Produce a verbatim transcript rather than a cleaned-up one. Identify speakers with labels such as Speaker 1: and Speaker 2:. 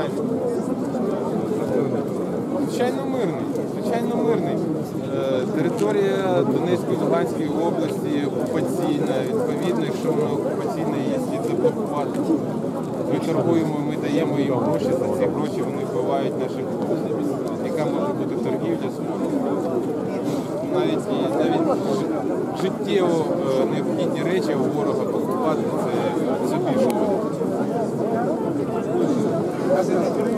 Speaker 1: звичайно. Звичайно мирний. Звичайно мирний. Територія Донецької, Луганської області окупаційна. Відповідно, якщо вона окупаційна, її слід заблокувати. Ми торгуємо, ми даємо їм гроші, за ці гроші вони вбивають наших хлопців. Яка може бути торгівля з морем? Навіть, навіть життєво необхідні речі у ворога покупати, це, це більше.